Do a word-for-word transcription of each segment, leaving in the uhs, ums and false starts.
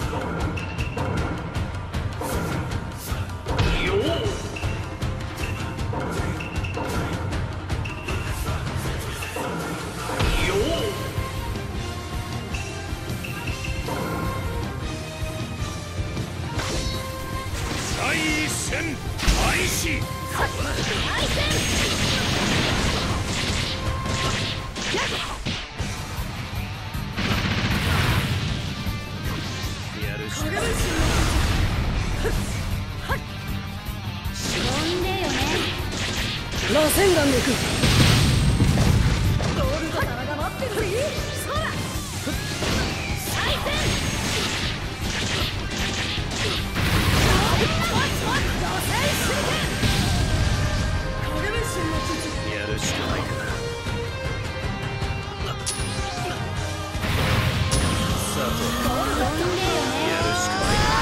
螺旋岩でいく。ボールド棚が待ってるぜ。そら再戦。螺旋手裏剣。影分身の術やるしかないかな。さてボールド棚やるしかないかな。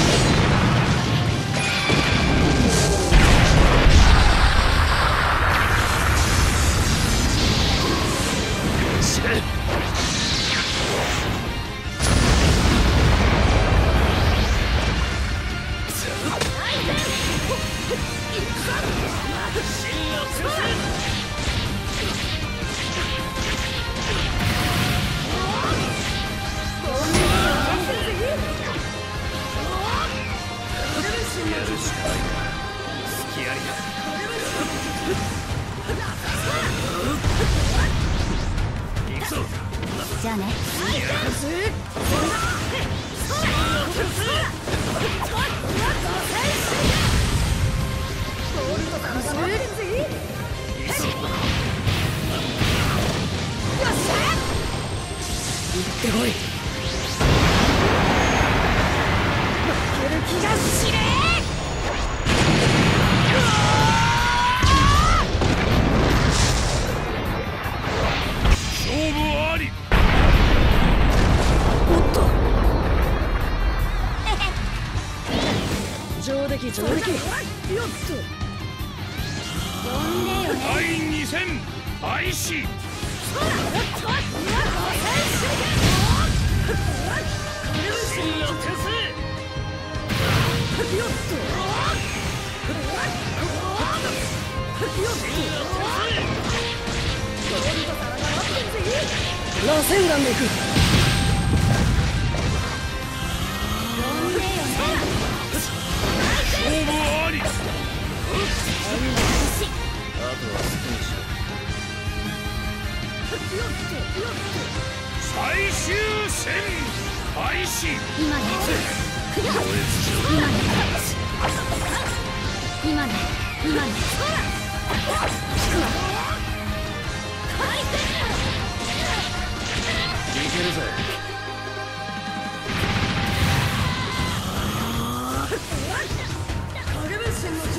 じゃあね。行ってこい。負ける気がしねえ。 勝負あり。 おっと上出来上出来。よっと呼んでよね。 第二戦開始。 螺旋岩でいく。 呼んでよね。 勝負あり。 あとは好きにしろ。最終戦開始。 今ね。今ね。今ね。今ね。 いけるぜ。 影分身の術。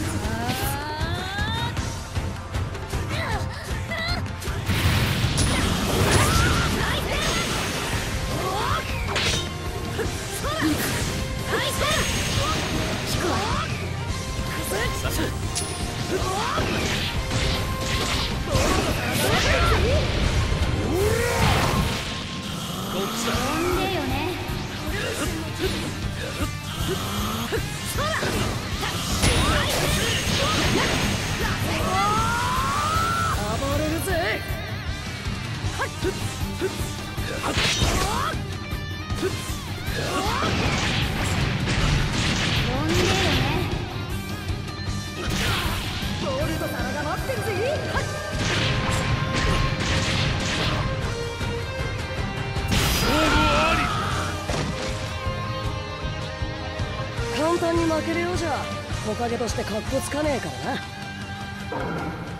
呼んでよね。 暴れるぜ。 呼んでよね。 ボールド棚が待ってるぜ。簡単に負けるようじゃ、木陰としてカッコつかねえからな。